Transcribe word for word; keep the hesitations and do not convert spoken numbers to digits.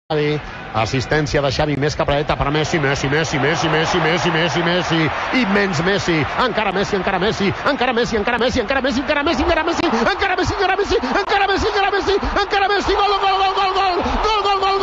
Assistència de Xavi, més cap a dreta per Messi, Messi, Messi, Messi, Messi, Messi, Messi, Messi, immens Messi, encara Messi, encara Messi, encara Messi, encara Messi, encara Messi, encara Messi, encara Messi, encara Messi, encara Messi, encara Messi, encara Messi, encara Messi, gol, gol, gol, gol, gol!